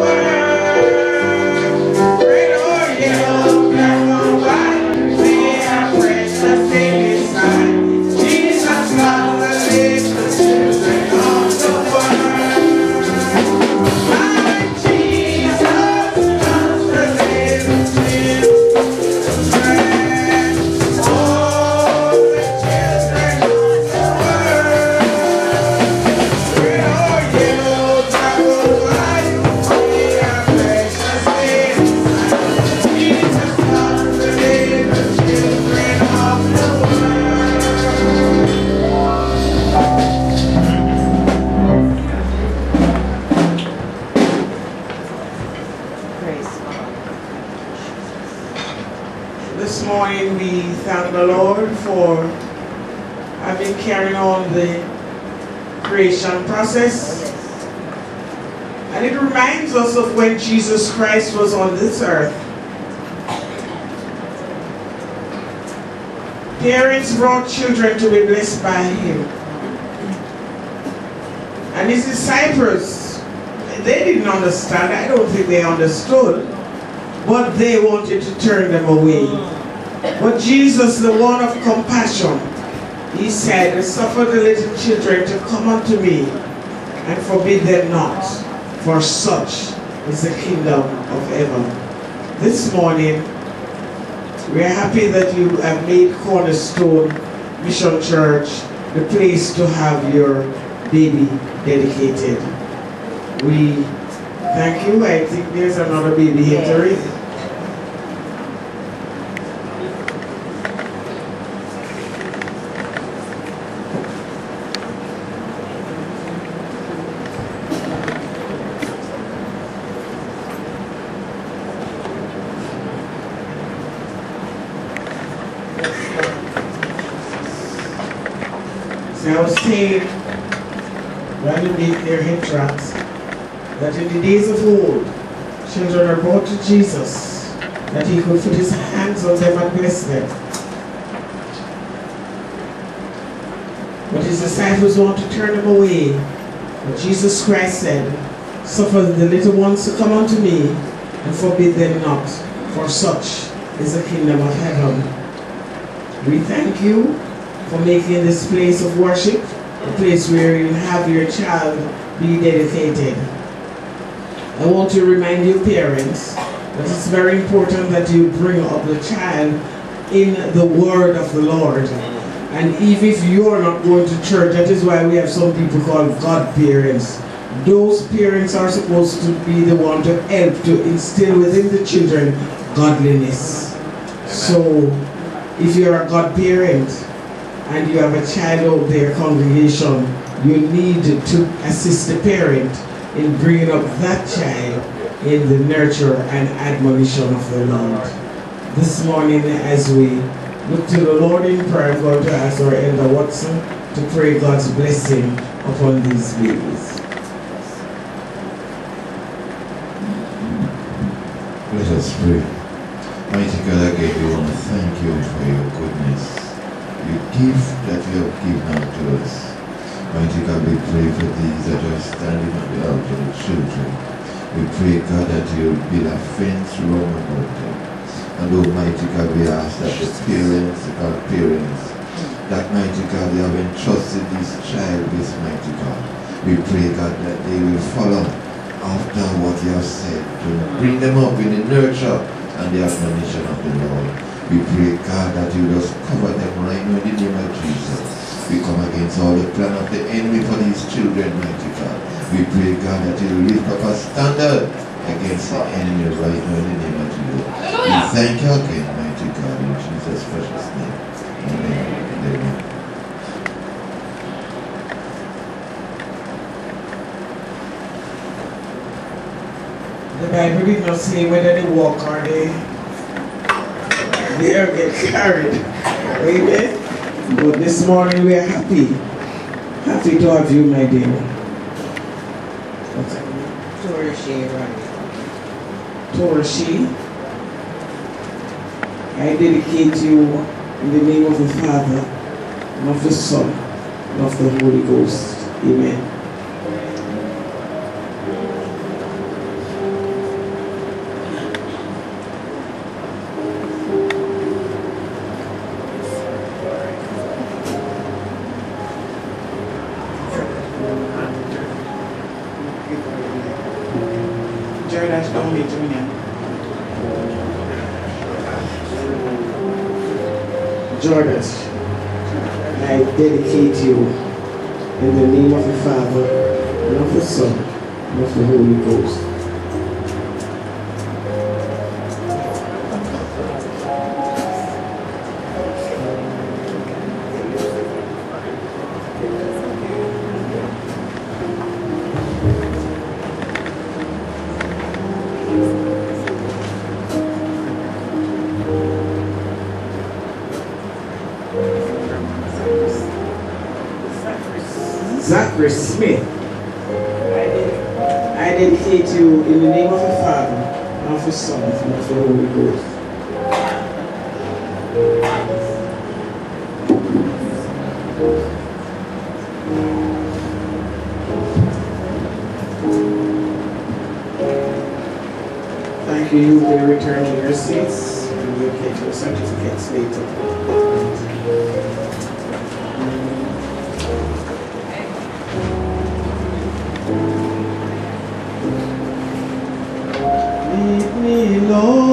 This morning we thank the Lord for having carried on the creation process. And it reminds us of when Jesus Christ was on this earth. Parents brought children to be blessed by him. And his disciples, they didn't understand. I don't think they understood. But they wanted to turn them away. But Jesus, the one of compassion, he said, suffer the little children to come unto me and forbid them not, for such is the kingdom of heaven. This morning, we are happy that you have made Cornerstone Mission Church the place to have your baby dedicated. We thank you. I think there's another baby here to raise. I was saying, when you make their entrance, that in the days of old, children are brought to Jesus, that he could put his hands on them and bless them. But his disciples want to turn them away. But Jesus Christ said, suffer the little ones to come unto me, and forbid them not, for such is the kingdom of heaven. We thank you for making this place of worship a place where you have your child be dedicated. I want to remind you parents that it's very important that you bring up the child in the word of the Lord. And even if you're not going to church, that is why we have some people called godparents. Those parents are supposed to be the one to help to instill within the children godliness. So if you're a godparent and you have a child out there, congregation, you need to assist the parent in bringing up that child in the nurture and admonition of the Lord. This morning, as we look to the Lord in prayer, I'm going to ask our Elder Watson to pray God's blessing upon these babies. Let us pray. Mighty God, again, we want to thank you for your goodness. The gift that you have given unto us. Mighty God, we pray for these that are standing at the altar, the children. We pray, God, that you will build a fence round about them. And Almighty God, we ask that the parents, the godparents, that mighty God, they have entrusted this child with, mighty God. We pray, God, that they will follow after what you have said, to bring them up in the nurture and the admonition of the Lord. We pray, God, that you just cover them right now in the name of Jesus. We come against all the plan of the enemy for these children, mighty God. We pray, God, that you lift up a standard against the enemy right now in the name of Jesus. We thank you again, mighty God, in Jesus' precious name. Amen. Amen. The Bible did not say whether they walk or they get carried. Amen. But this morning we are happy to have you, my dear. Torashi, right? Torashi, I dedicate you in the name of the Father, and of the Son, and of the Holy Ghost. Amen. Jordash don't meet Junior. Jordash, I dedicate you in the name of the Father, and of the Son, and of the Holy Ghost. Zachary Smith, I dedicate you in the name of the Father, and of the Son, and of the Holy Ghost. Thank you. You will return to your seats, and you'll get your certificates later. Lead me, Lord.